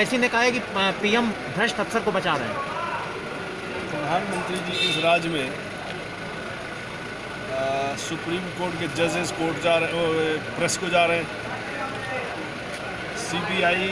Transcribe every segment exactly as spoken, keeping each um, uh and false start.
ऐसी ने कहा है कि पीएम भ्रष्ट अफसर को बचा रहे हैं। प्रधानमंत्री जी के इस राज्य में आ, सुप्रीम कोर्ट के जजेस कोर्ट जा रहे प्रेस को जा रहे हैं। सीबीआई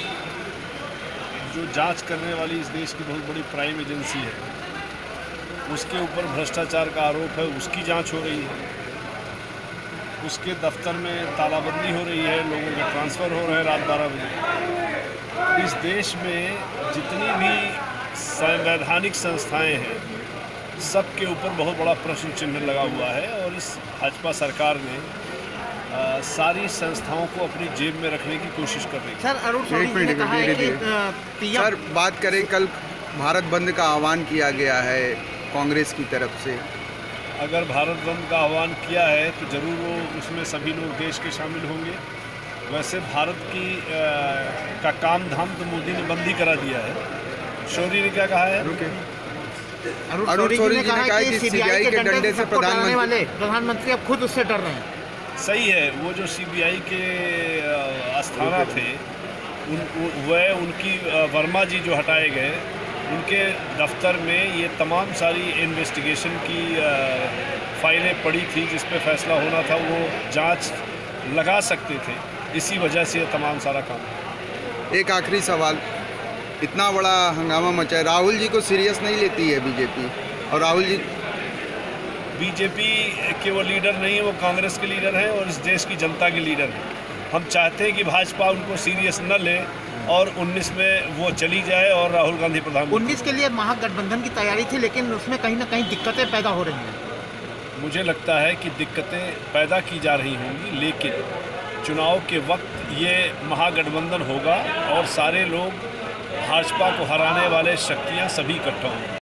जो जांच करने वाली इस देश की बहुत बड़ी प्राइम एजेंसी है, उसके ऊपर भ्रष्टाचार का आरोप है, उसकी जांच हो रही है। उसके दफ्तर में तालाबंदी हो रही है, लोगों के ट्रांसफ़र हो रहे हैं रात बारह बजे। इस देश में जितनी भी संवैधानिक संस्थाएं हैं, सब के ऊपर बहुत बड़ा प्रश्न चिन्ह लगा हुआ है और इस भाजपा सरकार ने आ, सारी संस्थाओं को अपनी जेब में रखने की कोशिश कर रही है। सर, अरुण शौरी ने कहा है कि पीएम सर, बात करें, कल भारत बंद का आह्वान किया गया है कांग्रेस की तरफ से। अगर भारत बंद का आह्वान किया है तो ज़रूर वो उसमें सभी लोग देश के शामिल होंगे। वैसे भारत की आ, का काम धाम तो मोदी ने बंद ही करा दिया है। शौरी ने क्या कहा है? अरुण शौरी ने कहा कि सीबीआई के डंडे से प्रधानमंत्री वाले प्रधानमंत्री अब खुद उससे डर रहे हैं। सही है, वो जो सीबीआई के अस्थाना थे, उन वह उनकी वर्मा जी जो हटाए गए, उनके दफ्तर में ये तमाम सारी इन्वेस्टिगेशन की फाइलें पड़ी थी जिस पे फैसला होना था। वो जांच लगा सकते थे, इसी वजह से ये तमाम सारा काम। एक आखिरी सवाल, इतना बड़ा हंगामा मचा है, राहुल जी को सीरियस नहीं लेती है बीजेपी? और राहुल जी बीजेपी के वो लीडर नहीं है, वो कांग्रेस के लीडर हैं और इस देश की जनता के लीडर हैं। हम चाहते हैं कि भाजपा उनको सीरियस न ले और उन्नीस में वो चली जाए और राहुल गांधी प्रधानमंत्री। उन्नीस के लिए महागठबंधन की तैयारी थी, लेकिन उसमें कहीं ना कहीं दिक्कतें पैदा हो रही हैं। मुझे लगता है कि दिक्कतें पैदा की जा रही होंगी, लेकिन चुनाव के वक्त ये महागठबंधन होगा और सारे लोग भाजपा को हराने वाले शक्तियां सभी इकट्ठा होंगी।